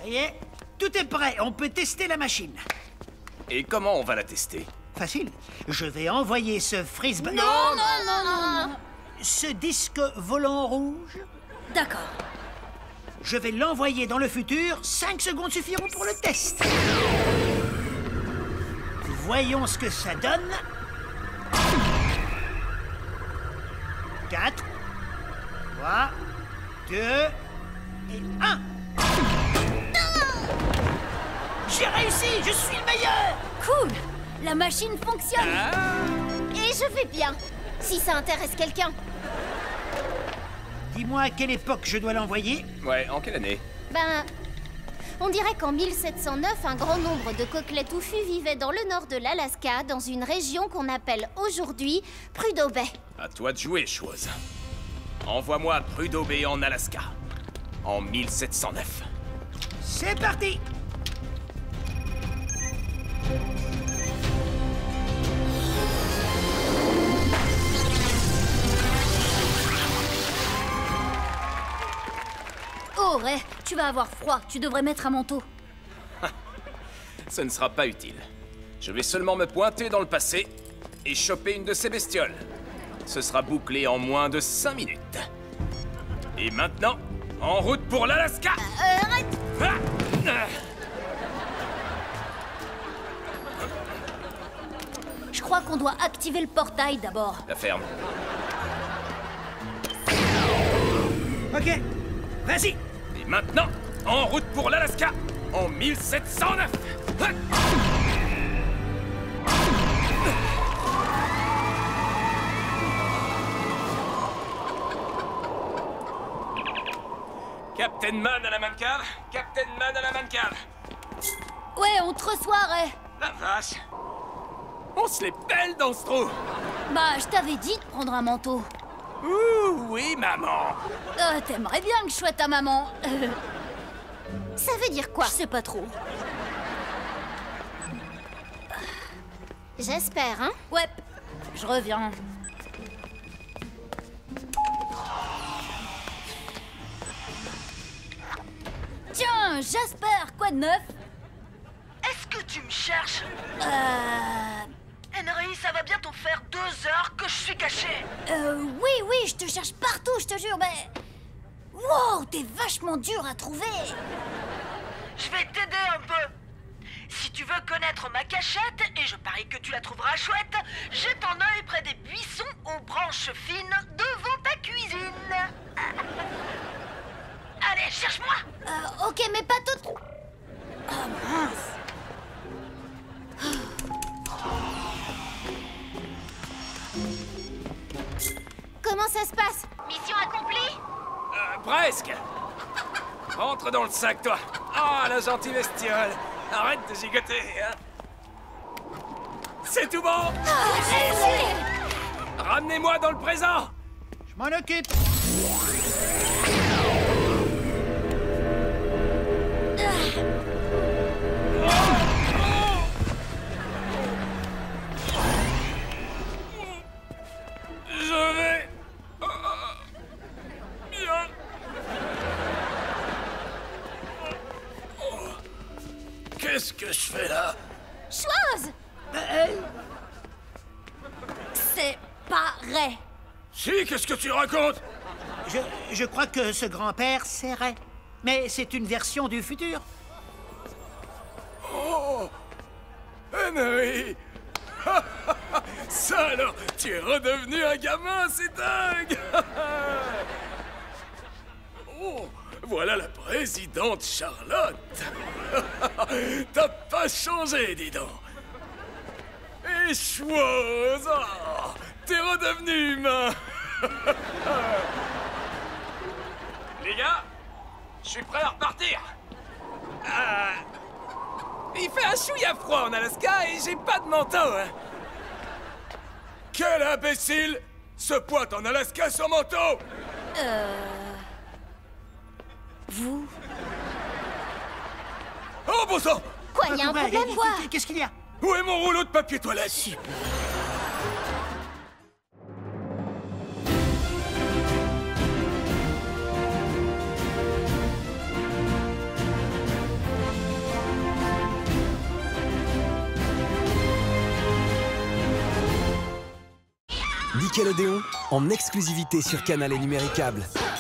Ça y est, tout est prêt, on peut tester la machine. Et comment on va la tester? Facile, je vais envoyer ce frisbee... Non. Ce disque volant rouge, D'accord. je vais l'envoyer dans le futur, 5 secondes suffiront pour le test. Voyons ce que ça donne. 4, 3, 2 et 1. J'ai réussi, je suis le meilleur. Cool. La machine fonctionne. Et je vais bien, si ça intéresse quelqu'un. Dis-moi à quelle époque je dois l'envoyer. Ouais, en quelle année? Ben, on dirait qu'en 1709, un grand nombre de coquelets touffus vivaient dans le nord de l'Alaska, dans une région qu'on appelle aujourd'hui Prudhoe Bay. À toi de jouer, chose. Envoie-moi à Prudhoe Bay en Alaska. En 1709. C'est parti. Oh, Ray, tu vas avoir froid. Tu devrais mettre un manteau. Ce ne sera pas utile. Je vais seulement me pointer dans le passé et choper une de ces bestioles. Ce sera bouclé en moins de 5 minutes. Et maintenant, en route pour l'Alaska! Arrête. Je crois qu'on doit activer le portail d'abord. La ferme. Ok, vas-y. Et maintenant, en route pour l'Alaska, en 1709! Captain Man à la mancave! Captain Man à la mancave! Ouais, on te reçoit, Ray. La vache! On se les pèle dans ce trou! Bah, je t'avais dit de prendre un manteau. Ouh, oui, maman! T'aimerais bien que je sois ta maman. Ça veut dire quoi? Je sais pas trop. J'espère, hein? Ouais, je reviens. Tiens, Jasper, quoi de neuf? Est-ce que tu me cherches? Euh... Henry, ça va bientôt faire 2 heures que je suis caché. Oui, je te cherche partout, je te jure, mais... Wow, t'es vachement dur à trouver. Je vais t'aider un peu. Si tu veux connaître ma cachette, et je parie que tu la trouveras chouette, jette un œil près des buissons aux branches fines devant ta cuisine. Allez, cherche-moi. Ok, mais pas tout... Oh mince. Comment ça se passe? Mission accomplie. Presque! Rentre dans le sac, toi! Ah, la gentille bestiole! Arrête de gigoter, hein! C'est tout bon! Ramenez-moi dans le présent! Je m'en occupe. Je vais... bien... Qu'est-ce que je fais là? Chose! C'est pas Ray. Si, qu'est-ce que tu racontes? Je crois que ce grand-père, c'est Ray. Mais c'est une version du futur. Oh! Henry! Ça alors, tu es redevenu un gamin, c'est dingue! Oh, voilà la présidente Charlotte! T'as pas changé, dis donc! Et chose! Oh, t'es redevenu humain! Les gars, je suis prêt à repartir! Il fait un chouïa froid en Alaska et j'ai pas de manteau, hein. Quel imbécile se pointe en Alaska sans manteau? Vous? Oh bon sang! Quoi, y a un problème? Quoi? Qu'est-ce qu'il y a? Où est mon rouleau de papier toilette? Nickelodeon, en exclusivité sur Canal et Numéricable.